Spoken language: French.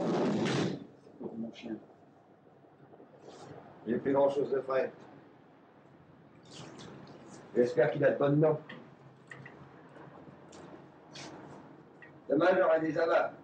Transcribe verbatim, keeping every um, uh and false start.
Pour mon chien. J'ai plus grand chose de frais. J'espère qu'il a de bonnes dents. Demain, j'aurai des abats.